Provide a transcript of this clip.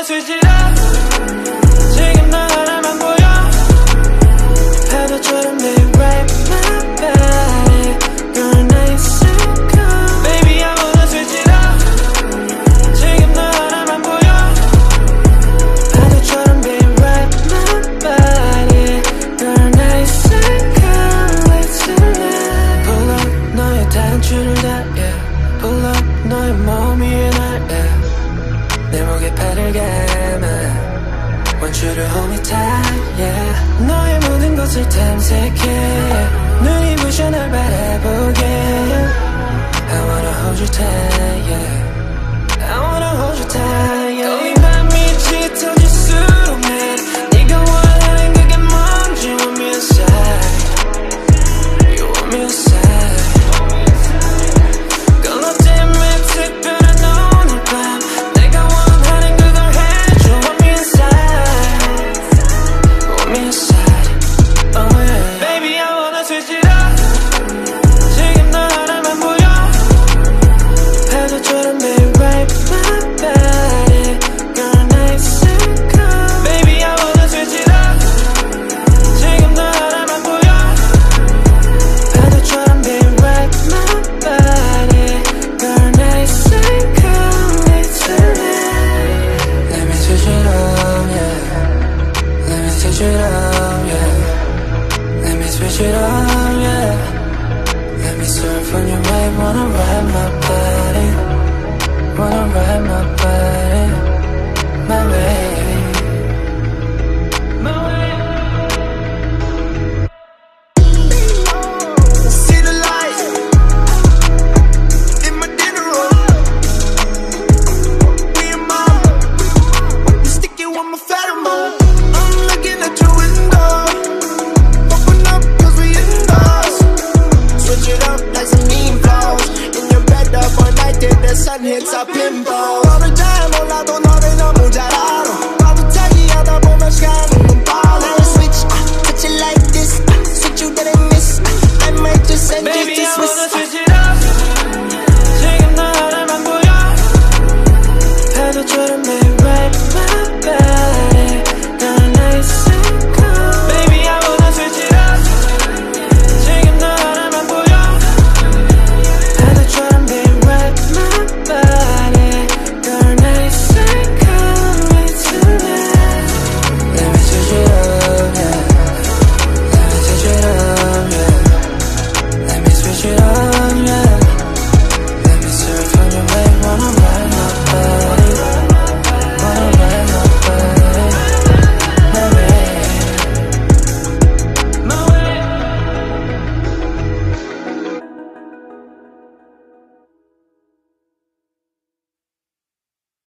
wanna switch it up. 지금 너 하나만 보여. 파도처럼 내 right my body. Girl nice and calm. Baby I wanna switch it up. 지금 너 하나만 보여. 파도처럼 내 right my body. Girl nice and calm. Let's tonight. Pull up 너의 단추를 다 yeah. Pull up 너의 몸 위에 날 yeah. 내 목에 팔을 감아 Want you to hold me tight yeah. 너의 모든 것을 탐색해 눈이 부셔 널 바라보게 I wanna hold you tight yeah. I wanna hold you tight yeah. 이 맘이 짙어질수록 난 네가 원하는 그게 뭔지 Want me inside You want me inside Baby, I wanna